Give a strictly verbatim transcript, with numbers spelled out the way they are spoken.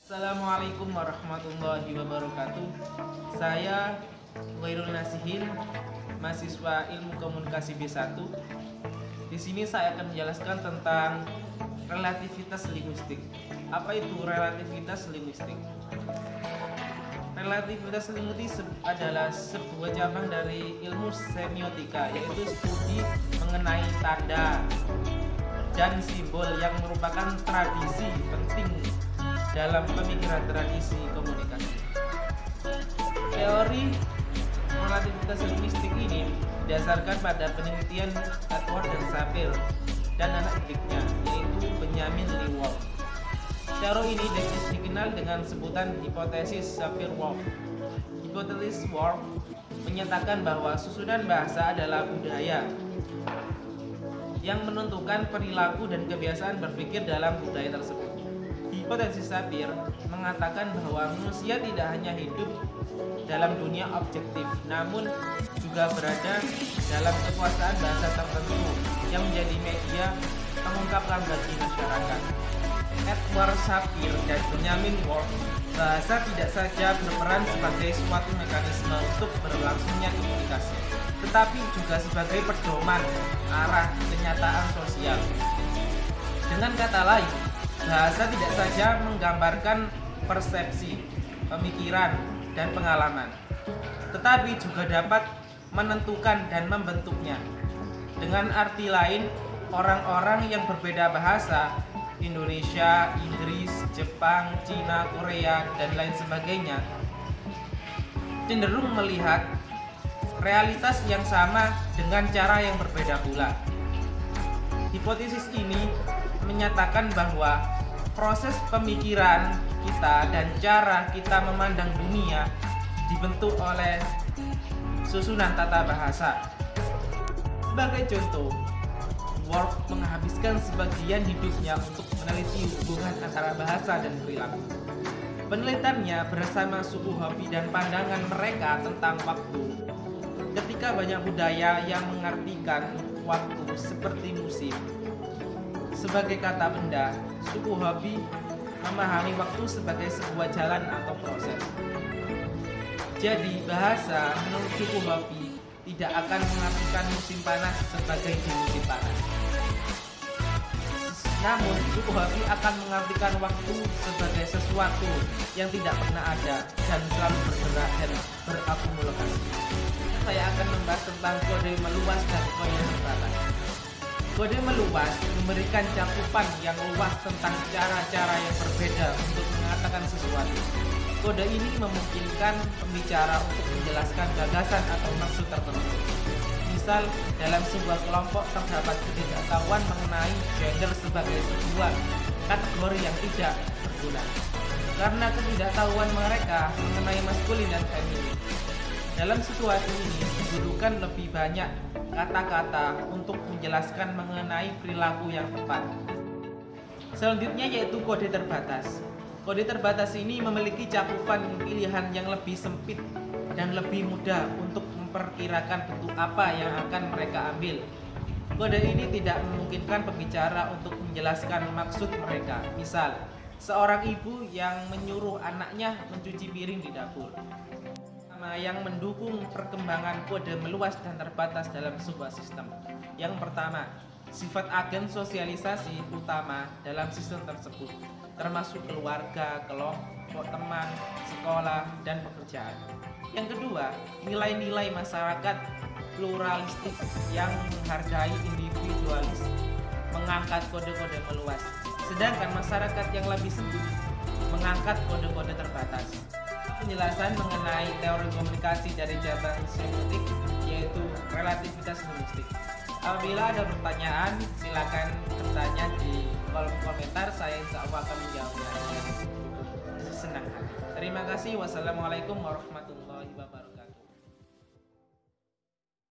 Assalamualaikum warahmatullahi wabarakatuh. Saya Khairul Nasihin, mahasiswa Ilmu Komunikasi B satu. Di sini saya akan menjelaskan tentang relativitas linguistik. Apa itu relativitas linguistik? Relativitas linguistik adalah sebuah cabang dari ilmu semiotika, yaitu studi mengenai tanda dan simbol yang merupakan tradisi penting dalam pemikiran tradisi komunikasi. Teori relativitas linguistik ini didasarkan pada penelitian Edward dan Sapir dan anak didiknya, yaitu Benjamin Lewald. Teori ini dikenal dengan sebutan hipotesis Sapir-Whorf. Hipotesis Whorf menyatakan bahwa susunan bahasa adalah budaya yang menentukan perilaku dan kebiasaan berpikir dalam budaya tersebut. Hipotesis Sapir mengatakan bahwa manusia tidak hanya hidup dalam dunia objektif, namun juga berada dalam kekuasaan bahasa tertentu yang menjadi media pengungkapan bagi masyarakat. Edward Sapir dan Benjamin Whorf, bahasa tidak saja berperan sebagai suatu mekanisme untuk berlangsungnya komunikasi, tetapi juga sebagai pedoman arah kenyataan sosial. Dengan kata lain, bahasa tidak saja menggambarkan persepsi, pemikiran, dan pengalaman, tetapi juga dapat menentukan dan membentuknya. Dengan arti lain, orang-orang yang berbeda bahasa, Indonesia, Inggris, Jepang, Cina, Korea, dan lain sebagainya, cenderung melihat realitas yang sama dengan cara yang berbeda pula. Hipotesis ini menyatakan bahwa proses pemikiran kita dan cara kita memandang dunia dibentuk oleh susunan tata bahasa. Sebagai contoh, Whorf menghabiskan sebagian hidupnya untuk meneliti hubungan antara bahasa dan perilaku. Penelitiannya bersama suku Hopi dan pandangan mereka tentang waktu. Ketika banyak budaya yang mengartikan waktu seperti musim sebagai kata benda, suku Hopi memahami waktu sebagai sebuah jalan atau proses. Jadi bahasa menurut suku Hopi tidak akan mengartikan musim panas sebagai di musim panas. Namun suku Hopi akan mengartikan waktu sebagai sesuatu yang tidak pernah ada dan selalu bergerak dan berakumulasi. Saya akan membahas tentang kode meluas dan kode terbatas. Kode meluas memberikan cakupan yang luas tentang cara-cara yang berbeda untuk mengatakan sesuatu. Kode ini memungkinkan pembicara untuk menjelaskan gagasan atau maksud tertentu. Misal, dalam sebuah kelompok terdapat ketidaktahuan mengenai gender sebagai sebuah kategori yang tidak berguna, karena ketidaktahuan mereka mengenai maskulin dan feminin. Dalam situasi ini dibutuhkan lebih banyak kata-kata untuk menjelaskan mengenai perilaku yang tepat. Selanjutnya yaitu kode terbatas. Kode terbatas ini memiliki cakupan pilihan yang lebih sempit dan lebih mudah untuk memperkirakan bentuk apa yang akan mereka ambil. Kode ini tidak memungkinkan pembicara untuk menjelaskan maksud mereka. Misal, seorang ibu yang menyuruh anaknya mencuci piring di dapur. Yang mendukung perkembangan kode meluas dan terbatas dalam sebuah sistem. Yang pertama, sifat agen sosialisasi utama dalam sistem tersebut, termasuk keluarga, kelompok teman, sekolah, dan pekerjaan. Yang kedua, nilai-nilai masyarakat pluralistik yang menghargai individualis, mengangkat kode-kode meluas, sedangkan masyarakat yang lebih sempit mengangkat kode-kode terbatas. Penjelasan mengenai teori komunikasi dari cabang semiotik, yaitu relativitas linguistik. Apabila ada pertanyaan, silakan bertanya di kolom komentar. Saya insya Allah akan menjawabnya dengan senang hati. Terima kasih. Wassalamualaikum warahmatullahi wabarakatuh.